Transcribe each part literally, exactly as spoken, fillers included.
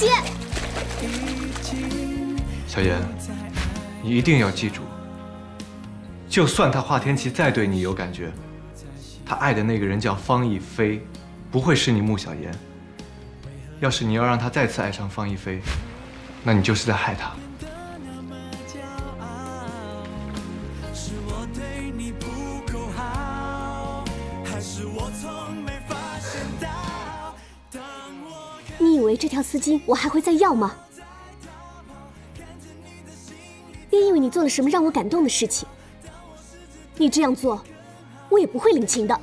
起！ 小妍，你一定要记住，就算他华天琪再对你有感觉，他爱的那个人叫方逸飞，不会是你穆小妍。要是你要让他再次爱上方逸飞，那你就是在害他。 你以为这条丝巾我还会再要吗？别以为你做了什么让我感动的事情，你这样做，我也不会领情的。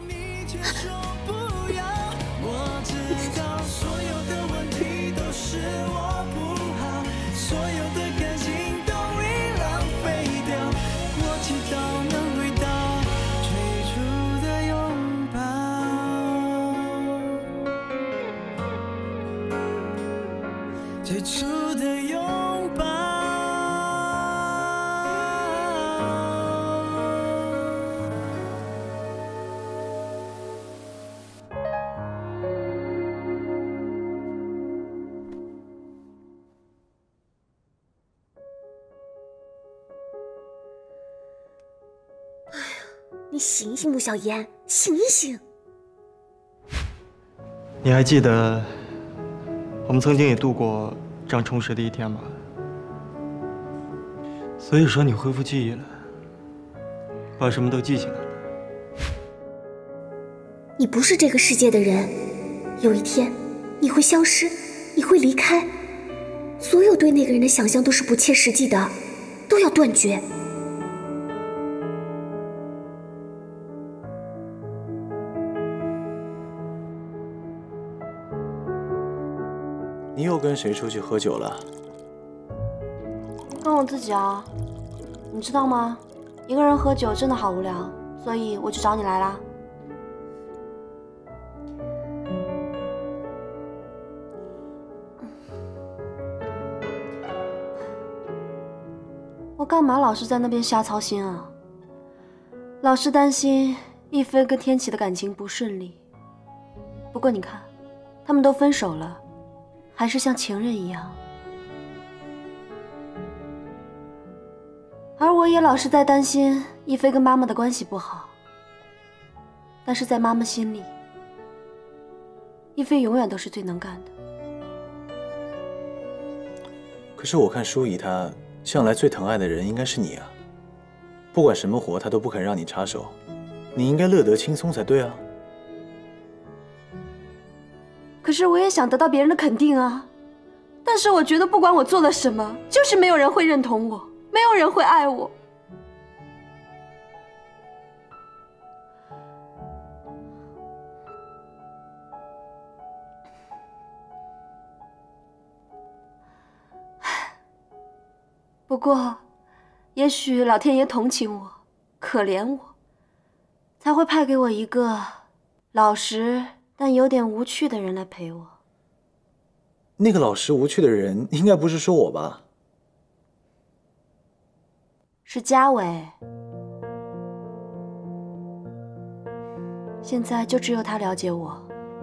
最初的拥抱。 哎呀，你醒醒，穆小妍，醒一醒！ 你还记得？ 我们曾经也度过这样充实的一天吧，所以说你恢复记忆了，把什么都记起来了。 你不是这个世界的人，有一天你会消失，你会离开，所有对那个人的想象都是不切实际的，都要断绝。 你又跟谁出去喝酒了？ 跟我自己啊，你知道吗？一个人喝酒真的好无聊，所以我就找你来啦。我干嘛老是在那边瞎操心啊？老是担心逸飞跟天琪的感情不顺利。不过你看，他们都分手了。 还是像情人一样，而我也老是在担心逸飞跟妈妈的关系不好。但是在妈妈心里，逸飞永远都是最能干的。 可是我看舒怡她向来最疼爱的人应该是你啊，不管什么活她都不肯让你插手，你应该乐得轻松才对啊。 可是我也想得到别人的肯定啊，但是我觉得不管我做了什么，就是没有人会认同我，没有人会爱我。不过，也许老天爷同情我，可怜我，才会派给我一个老实 但有点无趣的人来陪我。 那个老实无趣的人，应该不是说我吧？ 是嘉伟。现在就只有他了解我。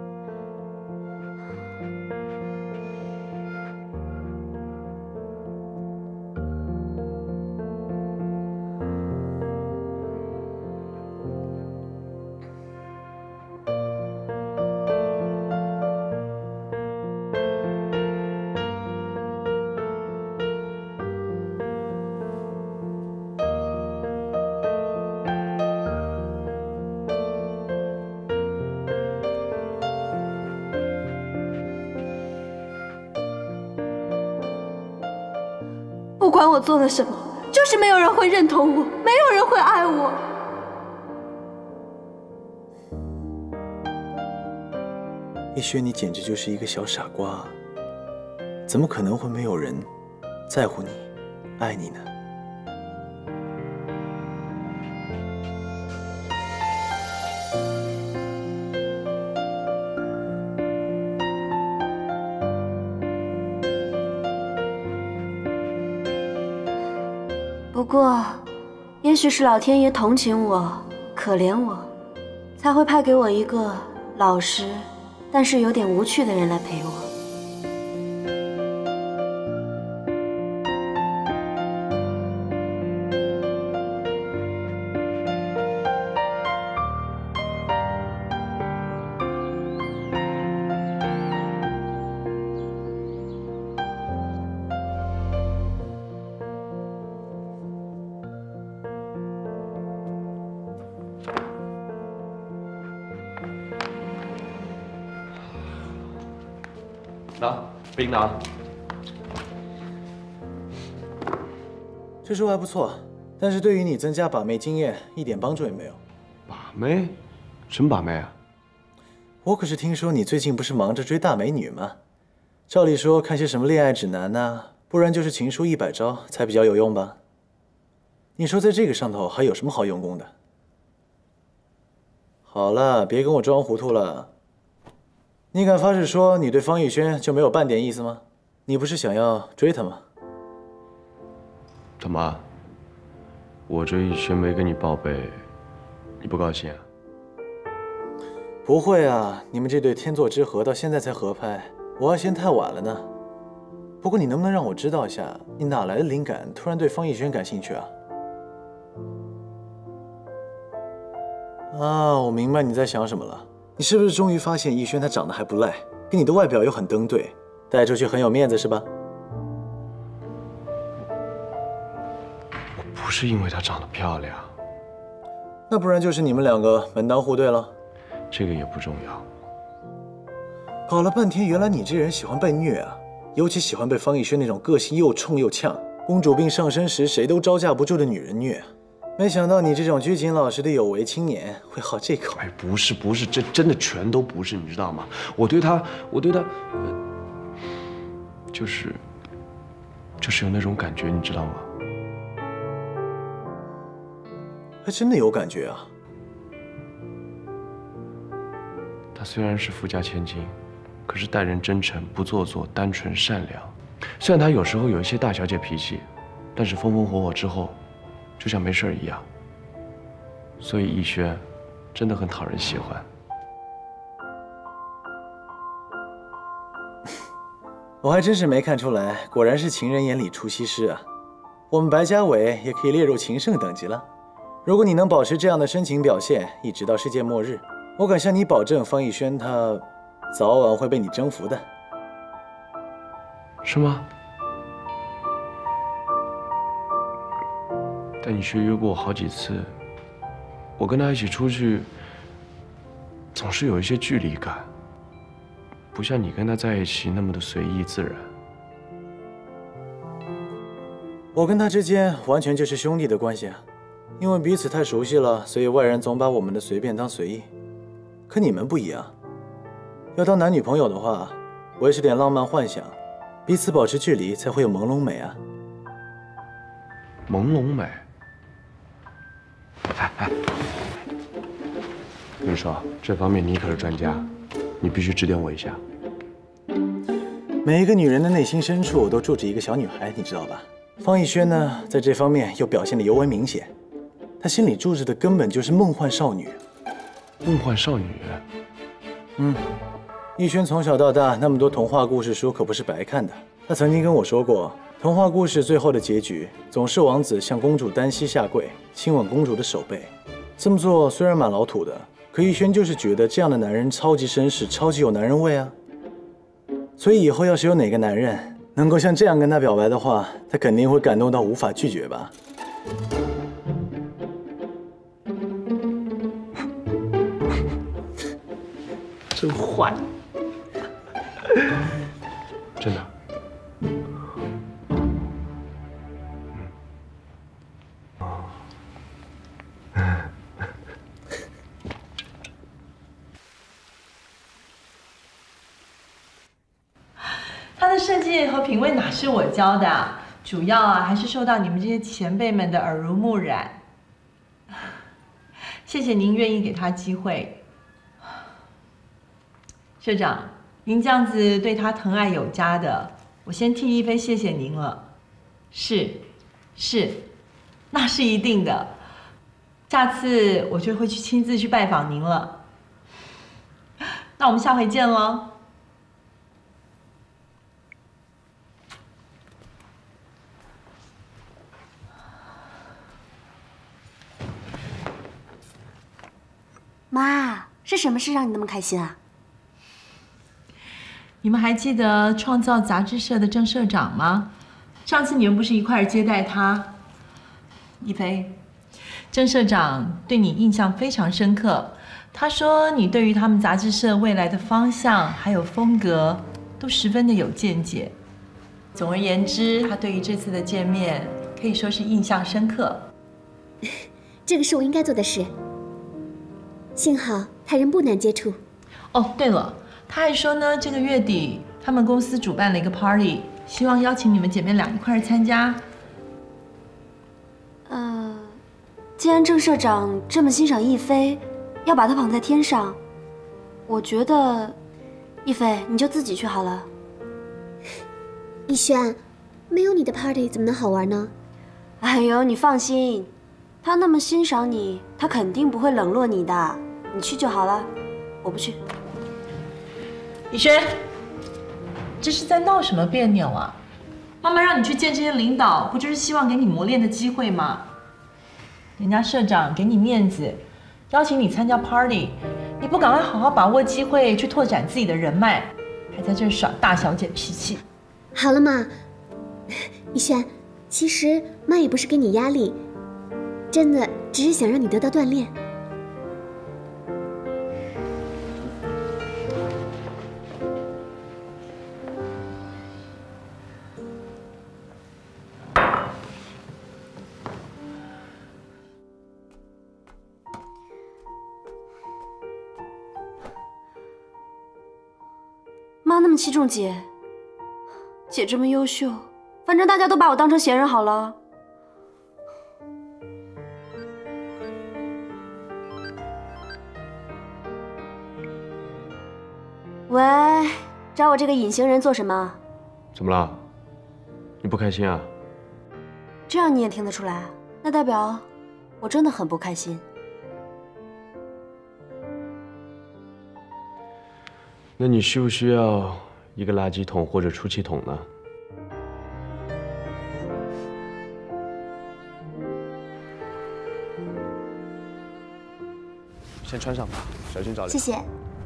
不管我做了什么，就是没有人会认同我，没有人会爱我。 逸轩，你简直就是一个小傻瓜，怎么可能会没有人在乎你、爱你呢？ 不过，也许是老天爷同情我、可怜我，才会派给我一个老实但是有点无趣的人来陪我。 拿冰拿。 这书还不错，但是对于你增加把妹经验一点帮助也没有。 把妹？什么把妹啊？ 我可是听说你最近不是忙着追大美女吗？照理说看些什么恋爱指南呐、啊，不然就是情书一百招才比较有用吧？你说在这个上头还有什么好用功的？好了，别跟我装糊涂了。你敢发誓说你对方逸轩就没有半点意思吗？你不是想要追她吗？ 怎么？我追逸轩没跟你报备，你不高兴啊？ 不会啊，你们这对天作之合到现在才合拍，我还嫌太晚了呢。不过你能不能让我知道一下，你哪来的灵感，突然对方逸轩感兴趣啊？啊，我明白你在想什么了。你是不是终于发现逸轩他长得还不赖，跟你的外表又很登对，带出去很有面子是吧？ 我不是因为她长得漂亮， 那不然就是你们两个门当户对了。 这个也不重要。 搞了半天，原来你这人喜欢被虐啊，尤其喜欢被方逸轩那种个性又冲又呛、公主病上身时谁都招架不住的女人虐。没想到你这种拘谨老实的有为青年会好这口。 哎，不是不是，这真的全都不是，你知道吗？我对她，我对她，呃、就是就是有那种感觉，你知道吗？ 还真的有感觉啊。 她虽然是富家千金，可是待人真诚，不做作，单纯善良。虽然她有时候有一些大小姐脾气，但是风风火火之后，就像没事一样。所以逸轩真的很讨人喜欢。 我还真是没看出来，果然是情人眼里出西施啊。我们白家伟也可以列入情圣等级了。如果你能保持这样的深情表现，一直到世界末日，我敢向你保证，方逸轩他早晚会被你征服的。 是吗？但你却约过我好几次，我跟他一起出去，总是有一些距离感，不像你跟他在一起那么的随意自然。 我跟他之间完全就是兄弟的关系啊，因为彼此太熟悉了，所以外人总把我们的随便当随意。可你们不一样，要当男女朋友的话，维持点浪漫幻想，彼此保持距离才会有朦胧美啊。 朦胧美。哎哎，跟你说，这方面你可是专家，你必须指点我一下。 每一个女人的内心深处都住着一个小女孩，你知道吧？方逸轩呢，在这方面又表现得尤为明显，他心里住着的根本就是梦幻少女。 梦幻少女？ 嗯，逸轩从小到大那么多童话故事书可不是白看的。他曾经跟我说过，童话故事最后的结局总是王子向公主单膝下跪，亲吻公主的手背。这么做虽然蛮老土的，可逸轩就是觉得这样的男人超级绅士，超级有男人味啊。所以以后要是有哪个男人能够像这样跟他表白的话，他肯定会感动到无法拒绝吧。 真坏，真的。 它的设计和品味哪是我教的啊？主要啊还是受到你们这些前辈们的耳濡目染。谢谢您愿意给他机会。社长，您这样子对他疼爱有加的，我先替一菲谢谢您了。是，是，那是一定的。下次我就会去亲自去拜访您了。那我们下回见喽。 妈，是什么事让你那么开心啊？ 你们还记得创造杂志社的郑社长吗？上次你们不是一块儿接待他？一菲，郑社长对你印象非常深刻。他说你对于他们杂志社未来的方向还有风格都十分的有见解。总而言之，他对于这次的见面可以说是印象深刻。 这个是我应该做的事。幸好他人不难接触。 哦，对了，他还说呢，这个月底他们公司主办了一个 party， 希望邀请你们姐妹俩一块儿参加。 呃，既然郑社长这么欣赏亦菲，要把她捧在天上，我觉得，亦菲你就自己去好了。 逸轩，没有你的 party 怎么能好玩呢？ 哎呦，你放心，他那么欣赏你，他肯定不会冷落你的。你去就好了，我不去。 逸轩，这是在闹什么别扭啊？妈妈让你去见这些领导，不就是希望给你磨练的机会吗？人家社长给你面子，邀请你参加 party， 你不赶快好好把握机会去拓展自己的人脉，还在这耍大小姐脾气。 好了嘛，逸轩，其实妈也不是给你压力，真的只是想让你得到锻炼。 妈那么器重姐，姐这么优秀，反正大家都把我当成闲人好了。喂，找我这个隐形人做什么？ 怎么了？你不开心啊？ 这样你也听得出来？那代表我真的很不开心。 那你需不需要一个垃圾桶或者出气筒呢？先穿上吧，小心着凉。 谢谢。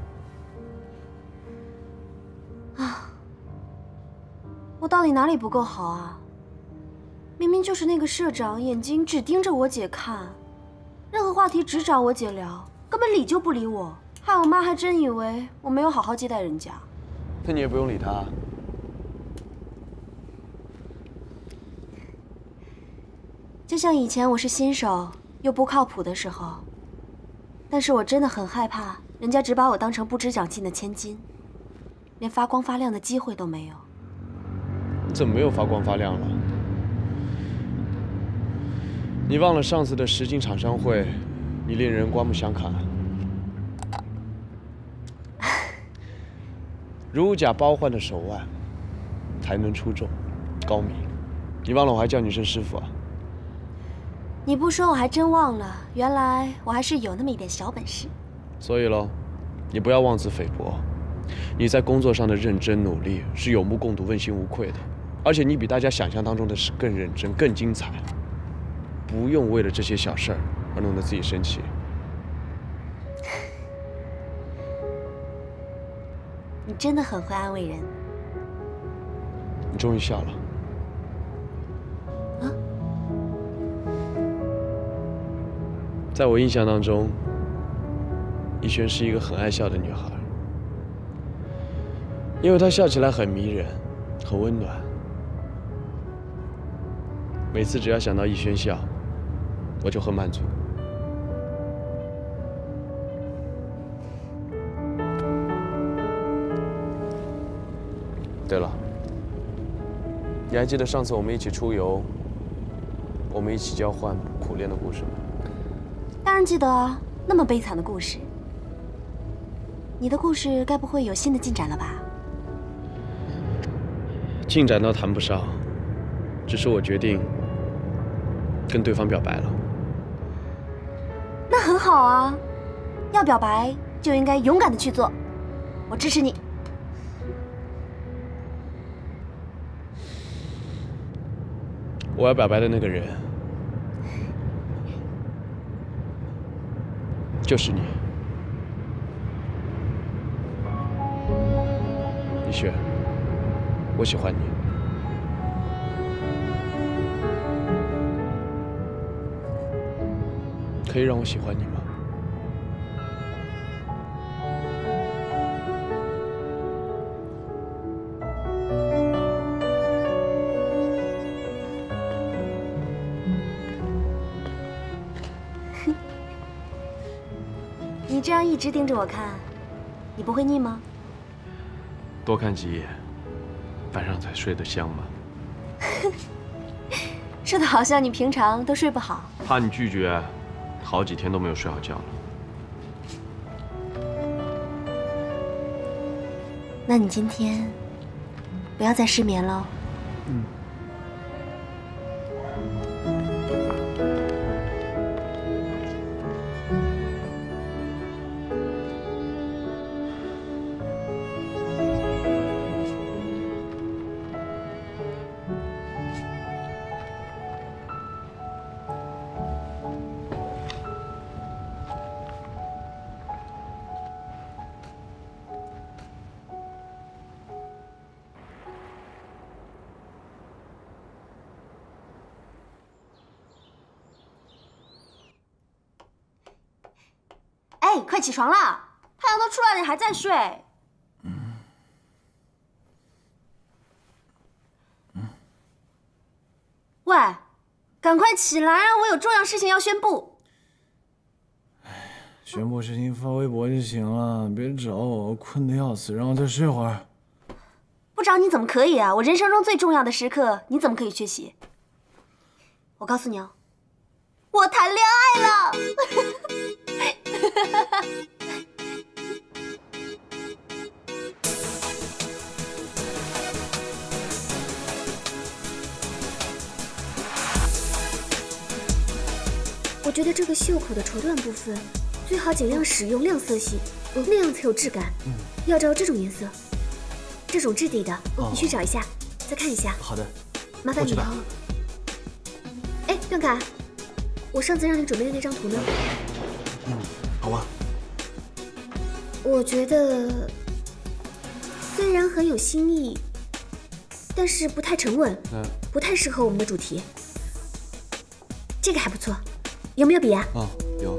啊，我到底哪里不够好啊？明明就是那个社长，眼睛只盯着我姐看，任何话题只找我姐聊，根本理就不理我。害我妈还真以为我没有好好接待人家。 那你也不用理他。 就像以前我是新手又不靠谱的时候，但是我真的很害怕人家只把我当成不知长进的千金，连发光发亮的机会都没有。 你怎么没有发光发亮了？你忘了上次的实景厂商会，你令人刮目相看。如假包换的手腕，才能出众，高明。你忘了我还叫你一声师傅啊？ 你不说我还真忘了，原来我还是有那么一点小本事。 所以喽，你不要妄自菲薄。你在工作上的认真努力是有目共睹、问心无愧的，而且你比大家想象当中的是更认真、更精彩。不用为了这些小事儿而弄得自己生气。 你真的很会安慰人。 你终于笑了。 啊？ 在我印象当中，逸轩是一个很爱笑的女孩，因为她笑起来很迷人，很温暖。每次只要想到逸轩笑，我就很满足。对了，你还记得上次我们一起出游，我们一起交换苦恋的故事吗？ 当然记得啊，那么悲惨的故事。你的故事该不会有新的进展了吧？ 进展倒谈不上，只是我决定跟对方表白了。 那很好啊，要表白就应该勇敢的去做，我支持你。 我要表白的那个人，就是你，逸轩，我喜欢你。可以让我喜欢你吗？ 你这样一直盯着我看，你不会腻吗？ 多看几眼，晚上才睡得香嘛。 说的好像你平常都睡不好。 怕你拒绝，好几天都没有睡好觉了。 那你今天不要再失眠喽。 嗯。 哎，快起床啦！太阳都出来了，你还在睡？嗯。嗯。喂，赶快起来啊！我有重要事情要宣布。 哎，宣布事情发微博就行了，别找我，我困得要死，让我再睡会儿。 不找你怎么可以啊？我人生中最重要的时刻，你怎么可以缺席？我告诉你哦，我谈恋爱了。 我觉得这个袖口的绸缎部分最好尽量使用亮色系，那样才有质感。嗯，要照这种颜色，这种质地的，你去找一下，再看一下。 好的， 麻烦你了。哎，段凯，我上次让你准备的那张图呢？ 嗯，好啊。 我觉得虽然很有新意，但是不太沉稳，嗯、不太适合我们的主题。这个还不错，有没有笔啊？ 哦，有。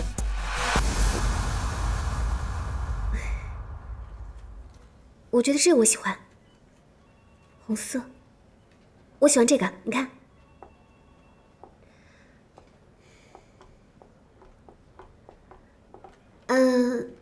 我觉得这个我喜欢，红色。我喜欢这个，你看。嗯。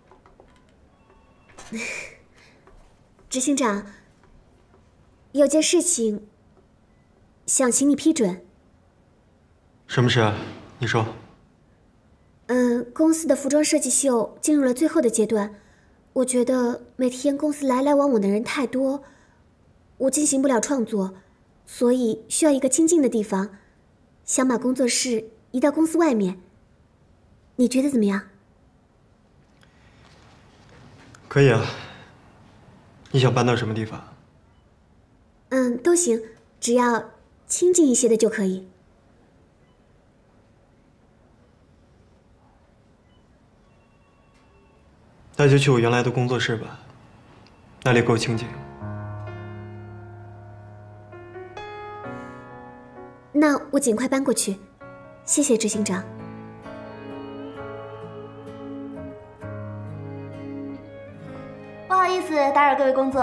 执行长，有件事情想请你批准。 什么事啊？你说。 嗯，公司的服装设计秀进入了最后的阶段，我觉得每天公司来来往往的人太多，我进行不了创作，所以需要一个清静的地方，想把工作室移到公司外面。你觉得怎么样？ 可以啊。你想搬到什么地方？ 嗯，都行，只要清静一些的就可以。 那就去我原来的工作室吧，那里够清静。 那我尽快搬过去，谢谢执行长。 不好意思，打扰各位工作。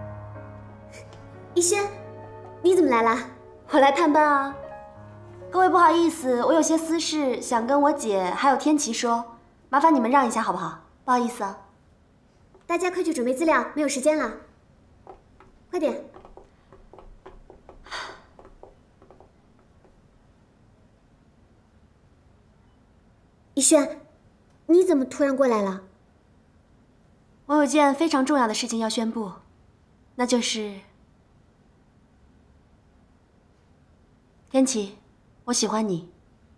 逸轩，你怎么来了？ 我来探班啊。各位不好意思，我有些私事想跟我姐还有天琪说，麻烦你们让一下好不好？不好意思啊。 大家快去准备资料，没有时间了。快点。逸轩，你怎么突然过来了？ 我有件非常重要的事情要宣布，那就是天琪，我喜欢你。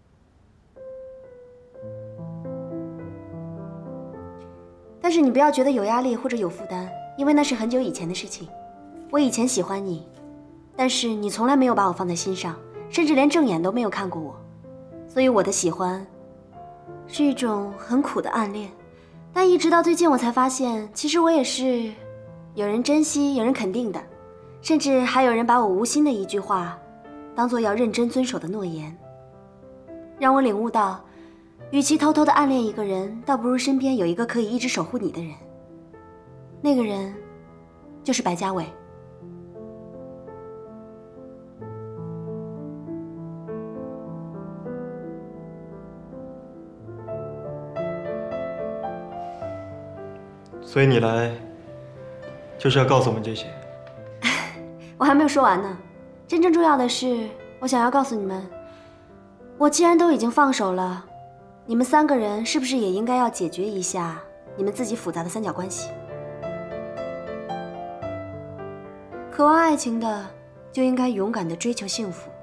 但是你不要觉得有压力或者有负担，因为那是很久以前的事情。我以前喜欢你，但是你从来没有把我放在心上，甚至连正眼都没有看过我。所以我的喜欢是一种很苦的暗恋。但一直到最近我才发现，其实我也是有人珍惜、有人肯定的，甚至还有人把我无心的一句话当作要认真遵守的诺言，让我领悟到，与其偷偷的暗恋一个人，倒不如身边有一个可以一直守护你的人。那个人就是白家伟。 所以你来，就是要告诉我们这些。 我还没有说完呢。真正重要的是，我想要告诉你们，我既然都已经放手了，你们三个人是不是也应该要解决一下你们自己复杂的三角关系？渴望爱情的，就应该勇敢地追求幸福；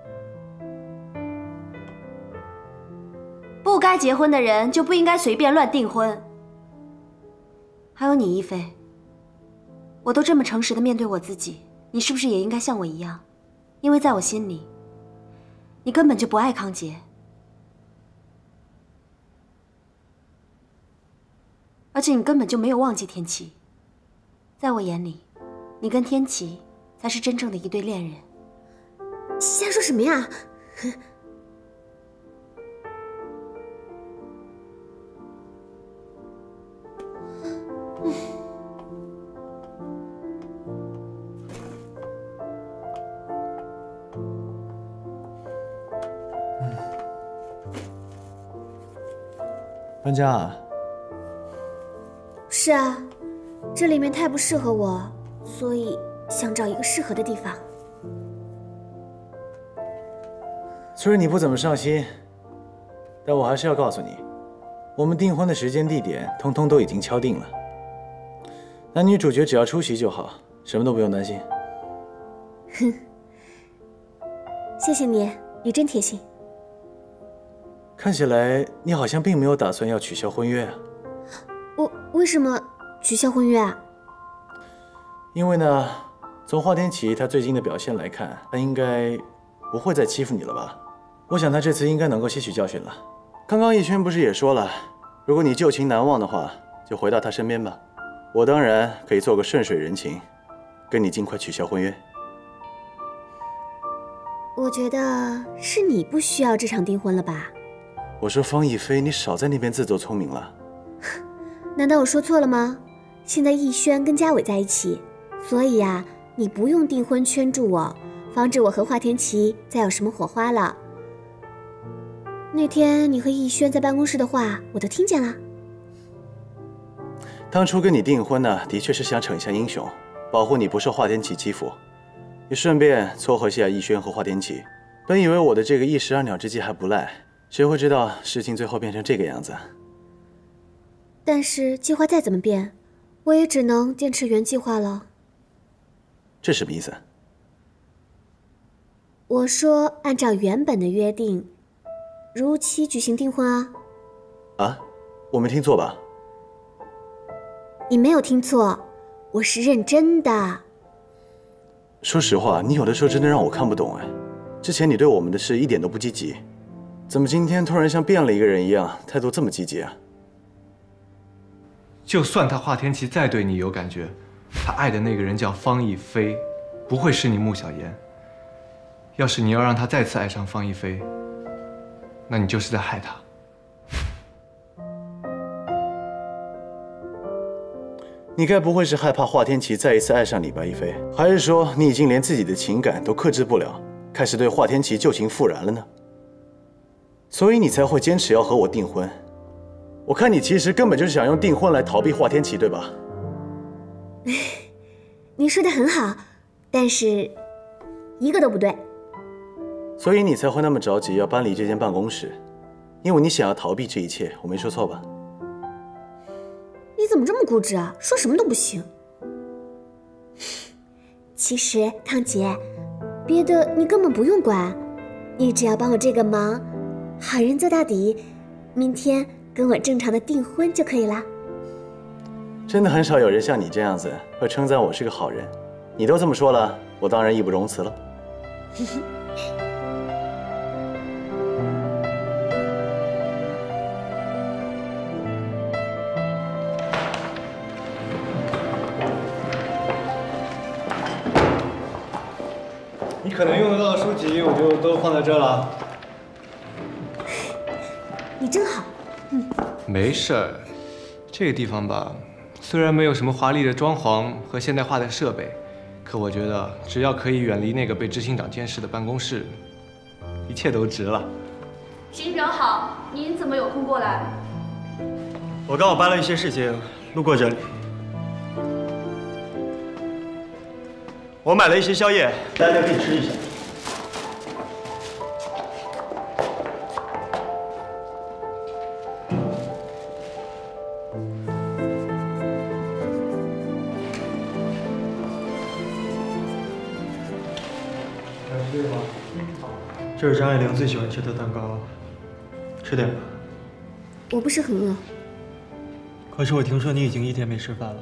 不该结婚的人，就不应该随便乱订婚。还有你，一菲，我都这么诚实地面对我自己，你是不是也应该像我一样？因为在我心里，你根本就不爱康杰，而且你根本就没有忘记天琪。在我眼里，你跟天琪才是真正的一对恋人。 瞎说什么呀？ 搬家啊？ 是啊，这里面太不适合我，所以想找一个适合的地方。 虽然你不怎么上心，但我还是要告诉你，我们订婚的时间地点通通都已经敲定了，男女主角只要出席就好，什么都不用担心。 哼，谢谢你，你真贴心。 看起来你好像并没有打算要取消婚约啊。 我为什么取消婚约啊？ 因为呢，从华天琪他最近的表现来看，他应该不会再欺负你了吧？我想他这次应该能够吸取教训了。刚刚逸轩不是也说了，如果你旧情难忘的话，就回到他身边吧。我当然可以做个顺水人情，跟你尽快取消婚约。 我觉得是你不需要这场订婚了吧？ 我说方逸飞，你少在那边自作聪明了。 难道我说错了吗？现在逸轩跟嘉伟在一起，所以啊，你不用订婚圈住我，防止我和华天琪再有什么火花了。那天你和逸轩在办公室的话，我都听见了。 当初跟你订婚呢，的确是想逞一下英雄，保护你不受华天琪欺负，也顺便撮合一下逸轩和华天琪。本以为我的这个一石二鸟之计还不赖，谁会知道事情最后变成这个样子？ 但是计划再怎么变，我也只能坚持原计划了。 这什么意思？ 我说按照原本的约定，如期举行订婚啊。 啊？我没听错吧？ 你没有听错，我是认真的。 说实话，你有的时候真的让我看不懂哎。之前你对我们的事一点都不积极，怎么今天突然像变了一个人一样，态度这么积极啊？ 就算他华天琪再对你有感觉，他爱的那个人叫方逸飞，不会是你穆小言。要是你要让他再次爱上方逸飞，那你就是在害他。 你该不会是害怕华天琪再一次爱上你吧，逸飞？还是说你已经连自己的情感都克制不了，开始对华天琪旧情复燃了呢？所以你才会坚持要和我订婚。我看你其实根本就是想用订婚来逃避华天琪，对吧？ 你说的很好，但是一个都不对。 所以你才会那么着急要搬离这间办公室，因为你想要逃避这一切，我没说错吧？ 你怎么这么固执啊？说什么都不行。其实康杰，别的你根本不用管，你只要帮我这个忙，好人做到底，明天跟我正常的订婚就可以了。 真的很少有人像你这样子会称赞我是个好人，你都这么说了，我当然义不容辞了。 你可能用得到的书籍，我就都放在这了。 你真好，嗯。 没事儿，这个地方吧，虽然没有什么华丽的装潢和现代化的设备，可我觉得只要可以远离那个被执行长监视的办公室，一切都值了。 执行长好，您怎么有空过来？ 我刚好办了一些事情，路过这里。 我买了一些宵夜，大家可以吃一下。这是张爱玲最喜欢吃的蛋糕，吃点吧。 我不是很饿。 可是我听说你已经一天没吃饭了。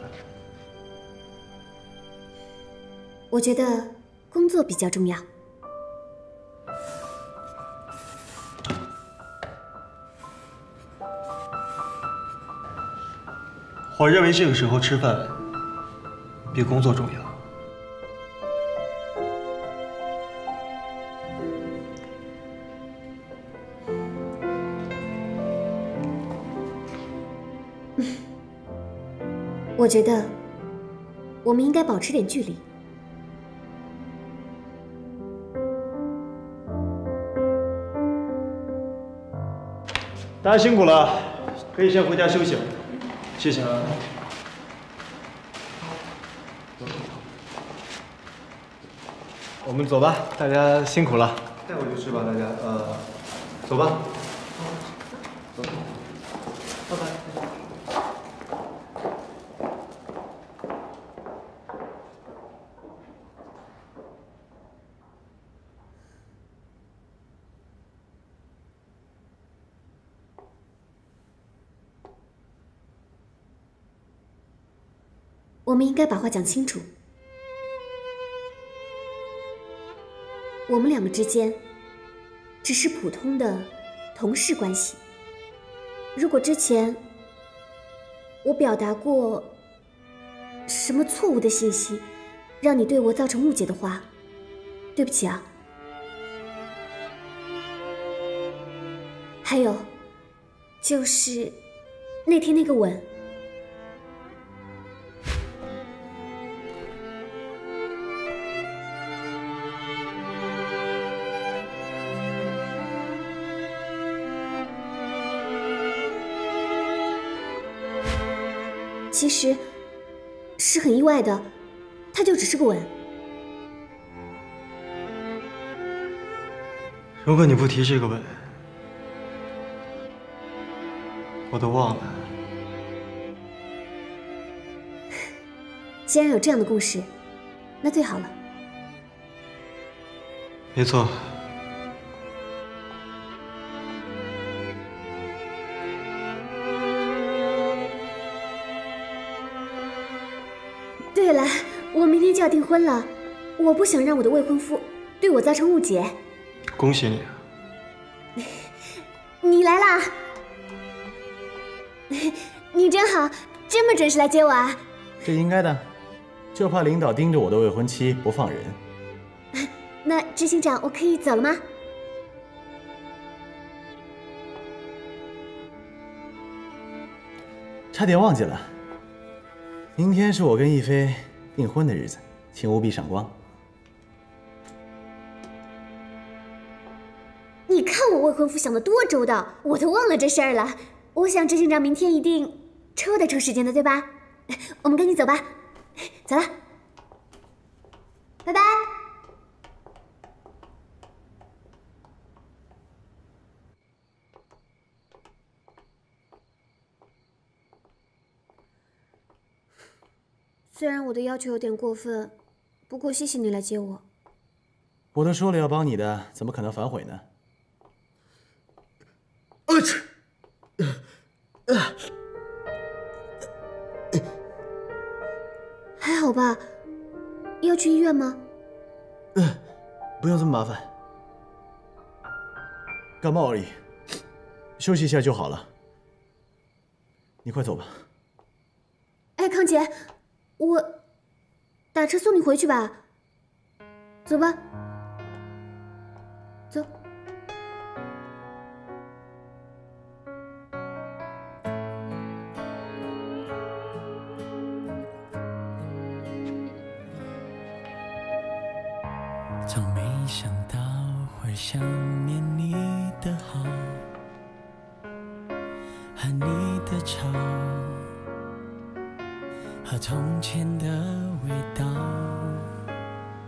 我觉得工作比较重要。 我认为这个时候吃饭比工作重要。 我觉得我们应该保持点距离。 大家辛苦了，可以先回家休息了。谢谢啊。 我们走吧，大家辛苦了。带回去吃吧，大家。呃，走吧。走。拜拜。 我们应该把话讲清楚。我们两个之间只是普通的同事关系。如果之前我表达过什么错误的信息，让你对我造成误解的话，对不起啊。还有，就是那天那个吻。其实是很意外的，他就只是个吻。 如果你不提这个吻，我都忘了。 既然有这样的共识，那最好了。 没错。 对了，我明天就要订婚了，我不想让我的未婚夫对我造成误解。 恭喜你啊！ 你来啦！你真好，这么准时来接我啊！ 这应该的，就怕领导盯着我的未婚妻不放人。 那执行长，我可以走了吗？ 差点忘记了。明天是我跟亦菲订婚的日子，请务必赏光。 你看我未婚夫想得多周到，我都忘了这事儿了。我想执行长明天一定抽得出时间的，对吧？我们赶紧走吧，走了，拜拜。虽然我的要求有点过分，不过谢谢你来接我。 我都说了要帮你的，怎么可能反悔呢？ 我去， 还好吧？要去医院吗？ 嗯，不用这么麻烦，感冒而已，休息一下就好了。你快走吧。 哎，康姐。我打车送你回去吧，走吧，走。 从没想到会想念你的好和你的吵，和从前的味道，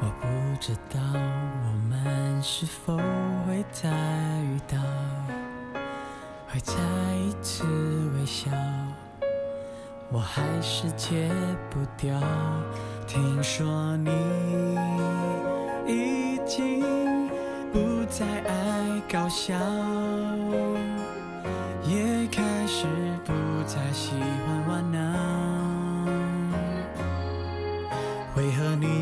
我不知道我们是否会再遇到，会再一次微笑，我还是戒不掉。听说你已经不再爱搞笑，也开始不再喜欢玩闹，为何你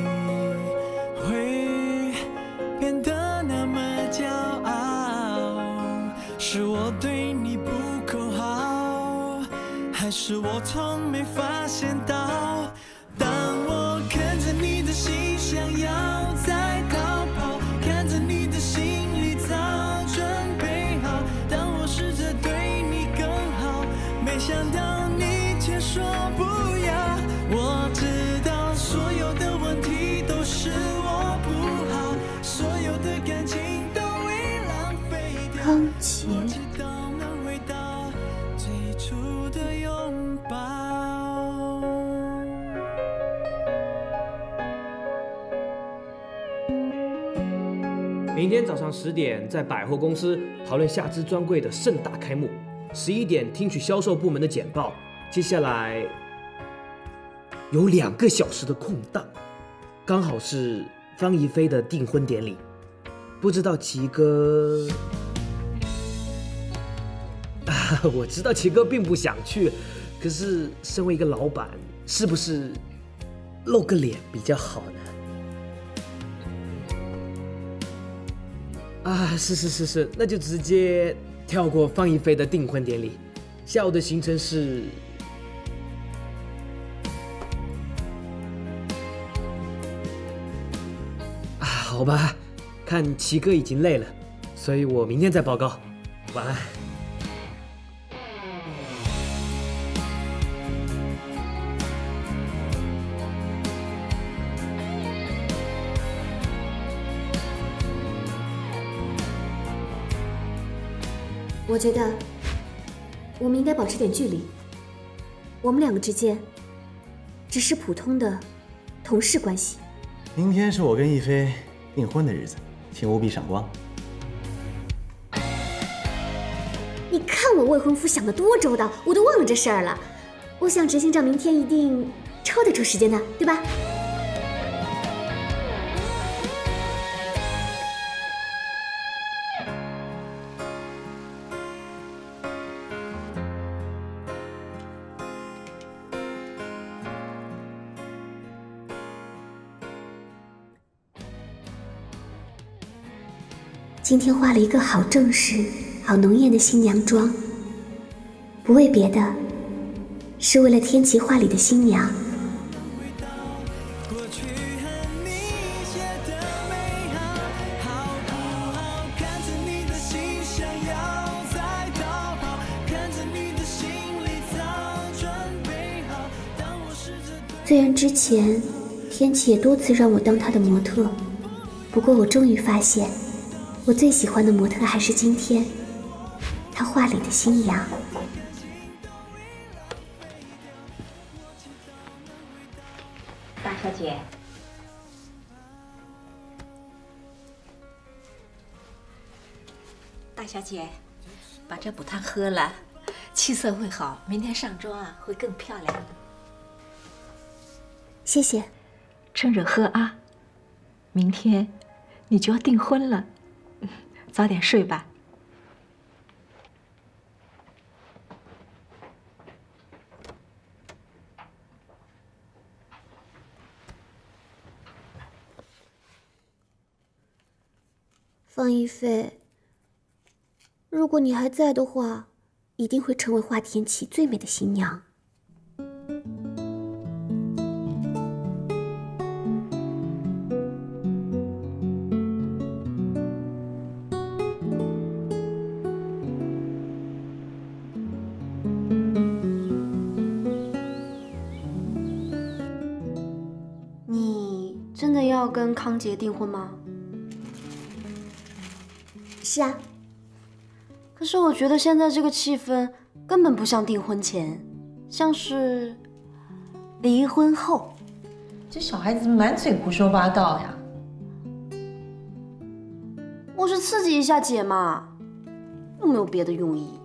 会变得那么骄傲？是我对你不够好，还是我从没发现到？当我看着你的心想要再逃跑，看着你的心里早准备好，当我试着对你更好，没想到你却说不要。我知道所有的问题都是我不好，所有的感情都会浪费掉。 康杰， 我知道能回到最初的拥抱。 明天早上十点在百货公司讨论夏之专柜的盛大开幕，十一点听取销售部门的简报。接下来有两个小时的空档，刚好是方怡菲的订婚典礼。不知道齐哥……啊，我知道齐哥并不想去，可是身为一个老板，是不是露个脸比较好呢？啊，是是是是，那就直接跳过方怡菲的订婚典礼。下午的行程是……啊，好吧，看齐哥已经累了，所以我明天再报告。晚安。 我觉得我们应该保持点距离。我们两个之间只是普通的同事关系。 明天是我跟亦菲订婚的日子，请务必赏光。 你看我未婚夫想得多周到，我都忘了这事儿了。我想执行长明天一定抽得出时间的，对吧？今天化了一个好正式、好浓艳的新娘妆，不为别的，是为了天琪画里的新娘。虽然之前天琪也多次让我当她的模特，不过我终于发现，我最喜欢的模特还是今天她画里的新娘。 大小姐，大小姐，把这补汤喝了，气色会好，明天上妆啊会更漂亮。 谢谢。 趁热喝啊，明天你就要订婚了，早点睡吧。 方一菲，如果你还在的话，一定会成为华天琪最美的新娘。 你真的要跟康杰订婚吗？ 是啊， 可是我觉得现在这个气氛根本不像订婚前，像是离婚后。 这小孩子满嘴胡说八道呀！ 我是刺激一下姐嘛，又没有别的用意。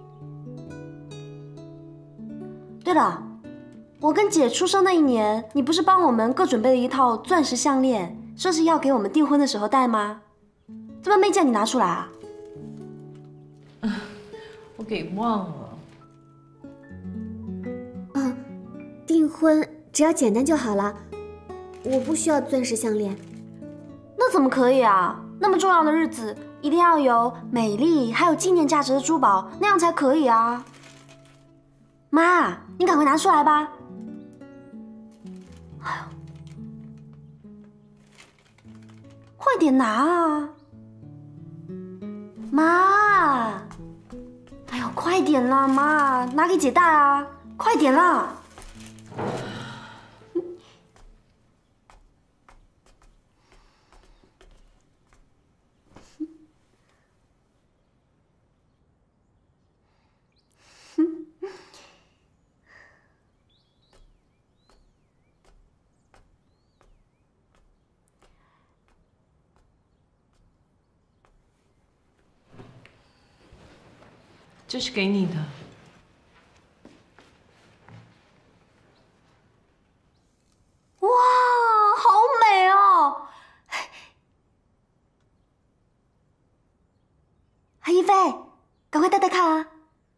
对了，我跟姐出生那一年，你不是帮我们各准备了一套钻石项链，说是要给我们订婚的时候戴吗？怎么没叫你拿出来啊？ 我给忘了。 嗯，订婚只要简单就好了，我不需要钻石项链。 那怎么可以啊？那么重要的日子，一定要有美丽还有纪念价值的珠宝，那样才可以啊！妈，你赶快拿出来吧！哎呦，快点拿啊！妈，哎呦，快点啦，妈，拿给姐戴啊！快点啦！ 这是给你的。 哇，好美哦！一菲，赶快戴戴看啊！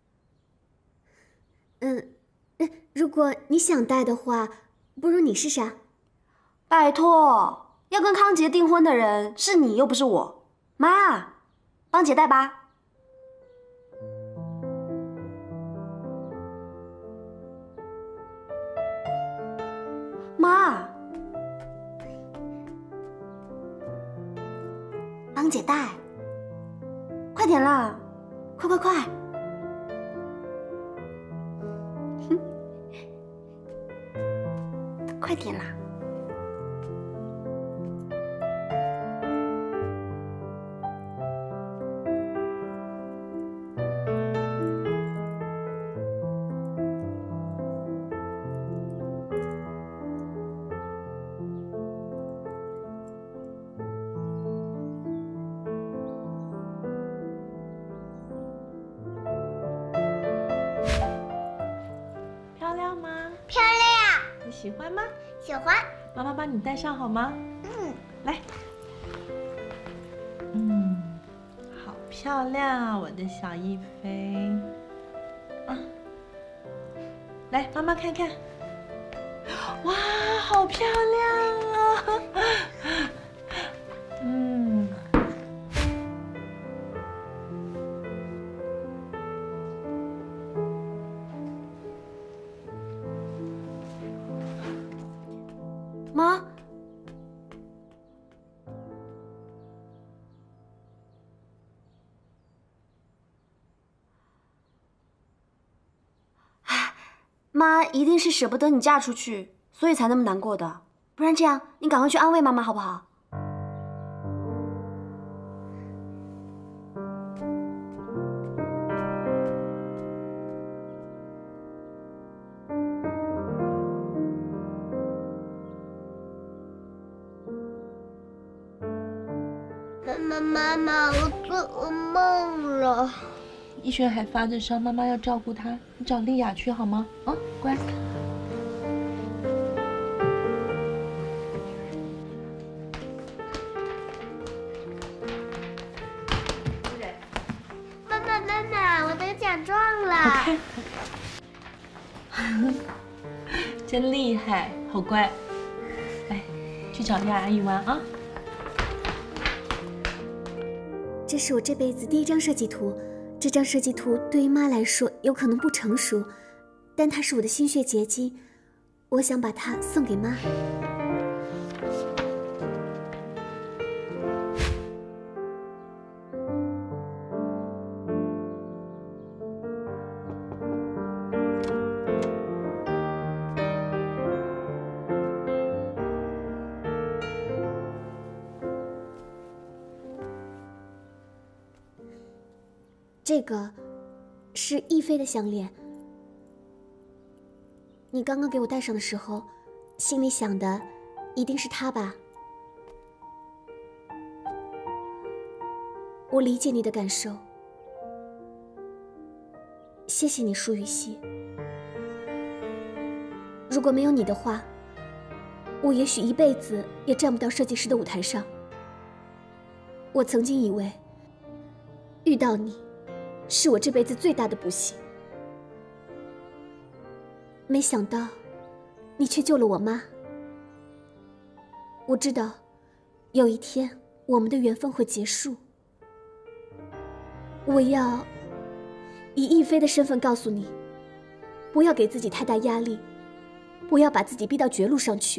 嗯，如果你想戴的话，不如你试试啊。 拜托，要跟康杰订婚的人是你，又不是我。妈，帮姐戴吧。妈，帮姐戴，快点啦，快快快！快点啦！ 喜欢吗？ 喜欢。 妈妈帮你戴上好吗？ 嗯， 来。嗯，好漂亮啊，我的小一菲。啊，来，妈妈看看。哇，好漂亮啊！嗯。 妈，妈一定是舍不得你嫁出去，所以才那么难过的。不然这样，你赶快去安慰妈妈好不好？ 妈妈，妈妈，我做噩梦了。 逸轩还发着烧，妈妈要照顾他，你找丽雅去好吗？啊，乖。 妈妈，妈妈，我得奖状了。 快看，真厉害，好乖。来，去找丽雅阿姨玩啊。 这是我这辈子第一张设计图，这张设计图对于妈来说有可能不成熟，但它是我的心血结晶，我想把它送给妈。这个是逸飞的项链，你刚刚给我戴上的时候，心里想的一定是他吧？我理解你的感受，谢谢你，舒雨熙。如果没有你的话，我也许一辈子也站不到设计师的舞台上。我曾经以为，遇到你，是我这辈子最大的不幸。没想到，你却救了我妈。我知道，有一天我们的缘分会结束。我要以亦菲的身份告诉你，不要给自己太大压力，不要把自己逼到绝路上去。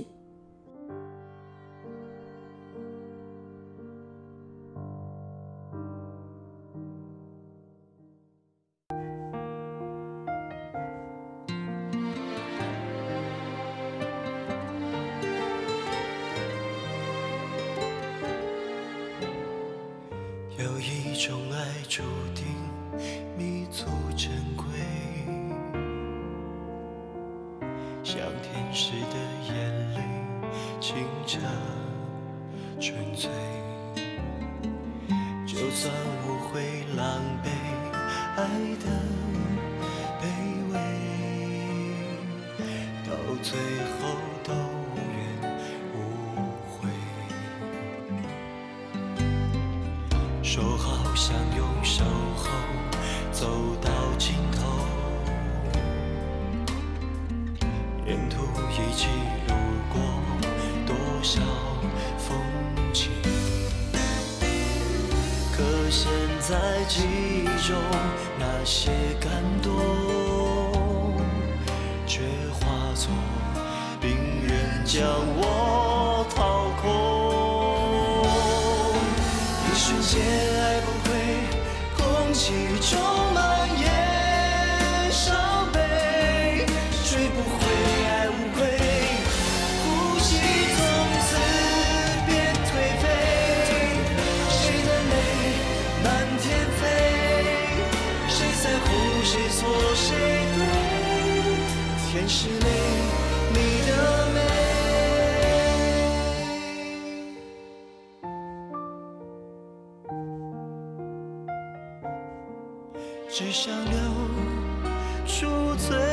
有一种爱注定弥足珍贵，像天使的眼泪，清澈纯粹。就算无悔狼狈，爱的卑微，到最后都无怨无悔。说好相拥守候，走到尽头，沿途一起路过多少风景，可现在记忆中那些感动，却化作冰人将我掏空。一瞬间爱崩溃，空气中蔓延伤悲，追不回爱无悔，呼吸从此变颓废。谁的泪满天飞，谁在乎谁错谁对，天是泪，你的美。只想留住最